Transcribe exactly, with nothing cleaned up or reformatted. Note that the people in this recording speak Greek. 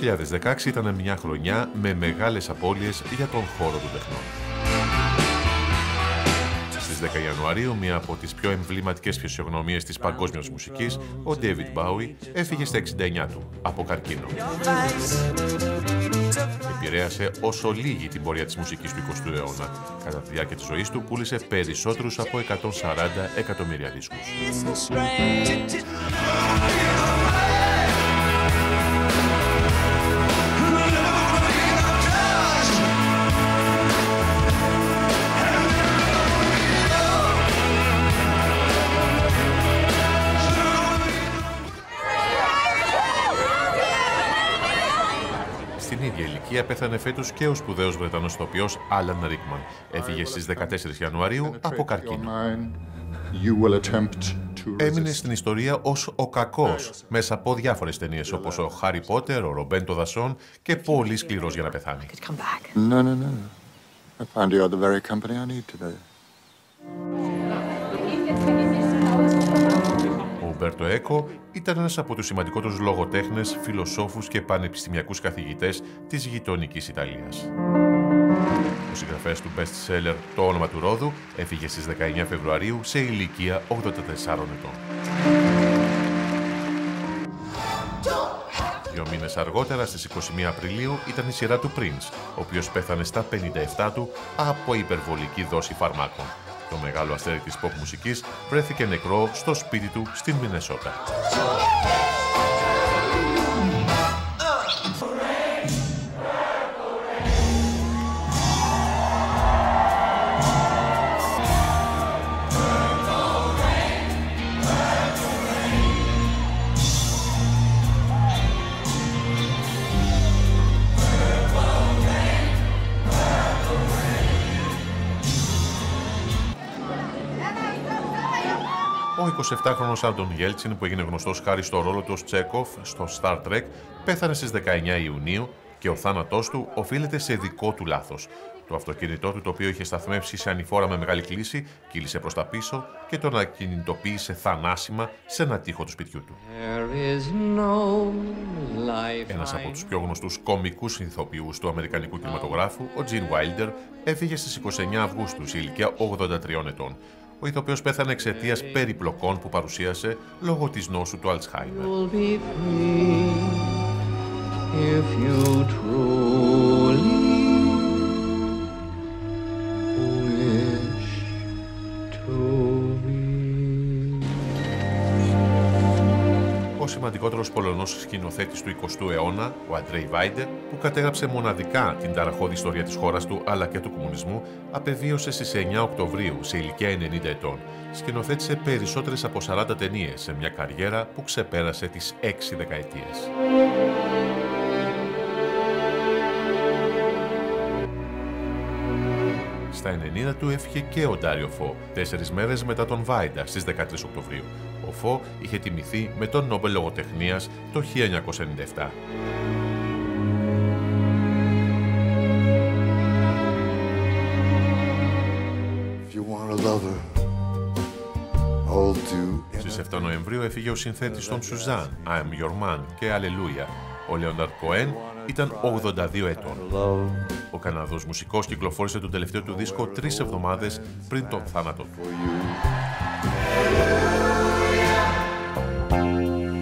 χιλιάδες δεκαέξι ήταν μια χρονιά με μεγάλες απώλειες για τον χώρο των τεχνών. Στις δέκα Ιανουαρίου, μία από τις πιο εμβληματικές φυσιογνωμίες της παγκόσμιας μουσικής, ο David Bowie, έφυγε στα εξήντα εννιά του από καρκίνο. Επηρέασε όσο λίγη την πορεία της μουσικής του εικοστού αιώνα. Κατά τη διάρκεια της ζωής του πούλησε περισσότερους από εκατόν σαράντα εκατομμύρια δίσκους. Στην ίδια ηλικία πέθανε φέτος και ο σπουδαίος Βρετανός ηθοποιός Άλαν Ρίκμαν. Έφυγε στις δεκατέσσερις Ιανουαρίου από καρκίνο. Έμεινε στην ιστορία ως ο κακός, μέσα από διάφορες ταινίες όπως ο Χάρι Πότερ, ο Ρομπέν το Δασόν και πολύ σκληρός για να πεθάνει. No, no, no. I found you are the very company I need today. Ο Ουμπέρτο Έκο ήταν ένας από τους σημαντικότερους λογοτέχνες, φιλοσόφους και πανεπιστημιακούς καθηγητές της γειτονικής Ιταλίας. Ο συγγραφέας του best seller «Το όνομα του Ρόδου» έφυγε στις δεκαεννιά Φεβρουαρίου σε ηλικία ογδόντα τεσσάρων ετών. Δύο μήνες αργότερα, στις είκοσι μία Απριλίου, ήταν η σειρά του Prince, ο οποίος πέθανε στα πενήντα επτά του από υπερβολική δόση φαρμάκων. Το μεγάλο αστέρι της pop μουσικής βρέθηκε νεκρό στο σπίτι του στην Μινεσότα. Ο εικοσιεπτάχρονος Άντων Γέλτσιν, που έγινε γνωστός χάρη στο ρόλο του ως Τσέκοφ στο Star Trek, πέθανε στις δεκαεννιά Ιουνίου και ο θάνατός του οφείλεται σε δικό του λάθος. Το αυτοκίνητό του, το οποίο είχε σταθμεύσει σε ανηφόρα με μεγάλη κλίση, κύλησε προς τα πίσω και τον ακινητοποίησε θανάσιμα σε ένα τοίχο του σπιτιού του. Ένας από τους πιο γνωστούς κομικούς ηθοποιούς του αμερικανικού κινηματογράφου, ο Τζιν Βάιλντερ, έφυγε στις είκοσι εννιά Αυγούστου σε ηλικία ογδόντα τριών ετών. Ο ηθοποιός πέθανε εξαιτίας περιπλοκών που παρουσίασε λόγω της νόσου του Αλτσχάιμερ. Ο σημαντικότερος Πολωνός σκηνοθέτης του εικοστού αιώνα, ο Αντρέι Βάιντε, που κατέγραψε μοναδικά την ταραχώδη ιστορία της χώρας του αλλά και του κομμουνισμού, απεβίωσε στις εννιά Οκτωβρίου σε ηλικία ενενήντα ετών. Σκηνοθέτησε περισσότερες από σαράντα ταινίες σε μια καριέρα που ξεπέρασε τις έξι δεκαετίες. Στα ενενήντα του έφυγε και ο Ντάριο Φω, τέσσερις μέρες μετά τον Βάιντα στις δεκατρείς Οκτωβρίου. Ο Φω είχε τιμηθεί με τον Νόμπελ Λογοτεχνίας το χίλια εννιακόσια ενενήντα επτά. Στις επτά Νοεμβρίου έφυγε ο συνθέτης των Σουζάν, I Am Your Man και Αλληλούια. Ο Λέοναρντ Κοέν ήταν ογδόντα δύο ετών. Ο Καναδός μουσικός κυκλοφόρησε τον τελευταίο του δίσκο τρεις εβδομάδες πριν τον θάνατο του.